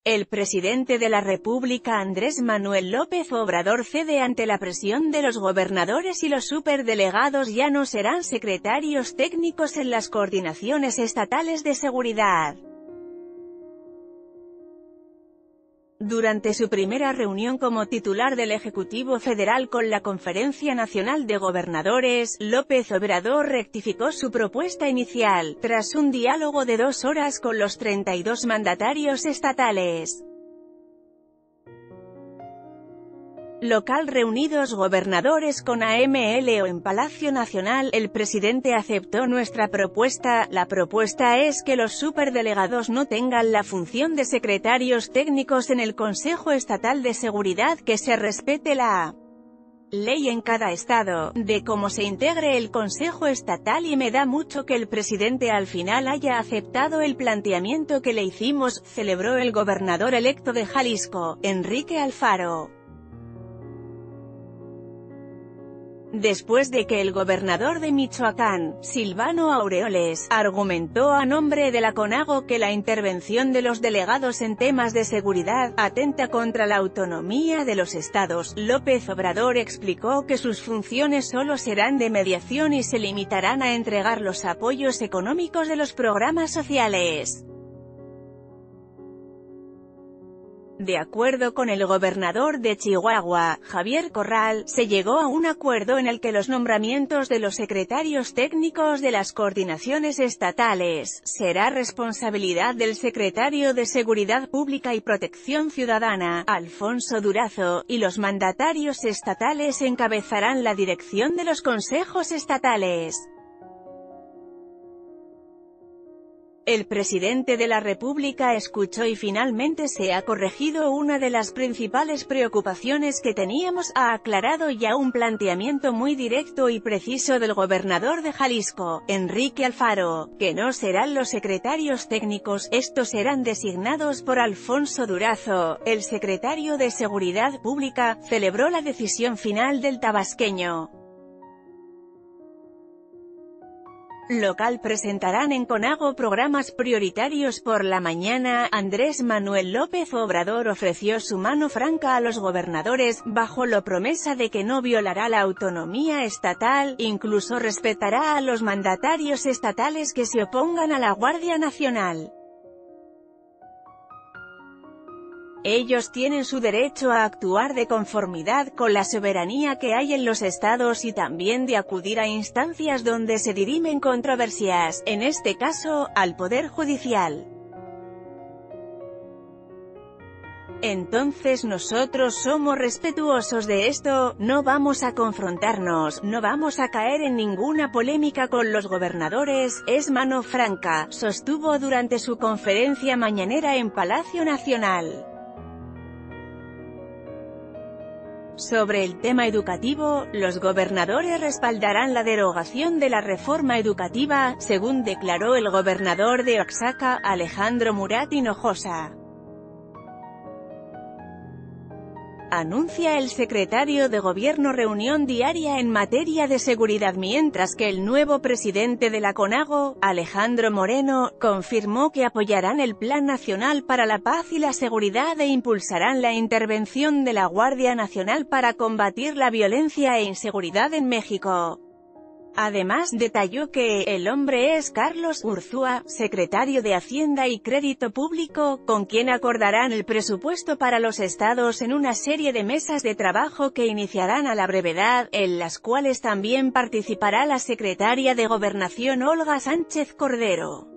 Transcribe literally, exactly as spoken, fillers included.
El presidente de la República Andrés Manuel López Obrador cede ante la presión de los gobernadores y los superdelegados ya no serán secretarios técnicos en las coordinaciones estatales de seguridad. Durante su primera reunión como titular del Ejecutivo Federal con la Conferencia Nacional de Gobernadores, López Obrador rectificó su propuesta inicial, tras un diálogo de dos horas con los treinta y dos mandatarios estatales. Local reunidos gobernadores con A M L o en Palacio Nacional, el presidente aceptó nuestra propuesta. La propuesta es que los superdelegados no tengan la función de secretarios técnicos en el Consejo Estatal de Seguridad, que se respete la ley en cada estado, de cómo se integre el Consejo Estatal, y me da mucho que el presidente al final haya aceptado el planteamiento que le hicimos, celebró el gobernador electo de Jalisco, Enrique Alfaro. Después de que el gobernador de Michoacán, Silvano Aureoles, argumentó a nombre de la CONAGO que la intervención de los delegados en temas de seguridad atenta contra la autonomía de los estados, López Obrador explicó que sus funciones solo serán de mediación y se limitarán a entregar los apoyos económicos de los programas sociales. De acuerdo con el gobernador de Chihuahua, Javier Corral, se llegó a un acuerdo en el que los nombramientos de los secretarios técnicos de las coordinaciones estatales será responsabilidad del secretario de Seguridad Pública y Protección Ciudadana, Alfonso Durazo, y los mandatarios estatales encabezarán la dirección de los consejos estatales. El presidente de la República escuchó y finalmente se ha corregido una de las principales preocupaciones que teníamos, ha aclarado ya un planteamiento muy directo y preciso del gobernador de Jalisco, Enrique Alfaro, que no serán los secretarios técnicos, estos serán designados por Alfonso Durazo, el secretario de Seguridad Pública, celebró la decisión final del tabasqueño. Local presentarán en CONAGO programas prioritarios por la mañana. Andrés Manuel López Obrador ofreció su mano franca a los gobernadores, bajo la promesa de que no violará la autonomía estatal, incluso respetará a los mandatarios estatales que se opongan a la Guardia Nacional. Ellos tienen su derecho a actuar de conformidad con la soberanía que hay en los estados y también de acudir a instancias donde se dirimen controversias, en este caso, al Poder Judicial. Entonces nosotros somos respetuosos de esto, no vamos a confrontarnos, no vamos a caer en ninguna polémica con los gobernadores, es mano franca, sostuvo durante su conferencia mañanera en Palacio Nacional. Sobre el tema educativo, los gobernadores respaldarán la derogación de la reforma educativa, según declaró el gobernador de Oaxaca, Alejandro Murat Hinojosa. Anuncia el secretario de Gobierno reunión diaria en materia de seguridad, mientras que el nuevo presidente de la CONAGO, Alejandro Moreno, confirmó que apoyarán el Plan Nacional para la Paz y la Seguridad e impulsarán la intervención de la Guardia Nacional para combatir la violencia e inseguridad en México. Además, detalló que el hombre es Carlos Urzúa, secretario de Hacienda y Crédito Público, con quien acordarán el presupuesto para los estados en una serie de mesas de trabajo que iniciarán a la brevedad, en las cuales también participará la secretaria de Gobernación Olga Sánchez Cordero.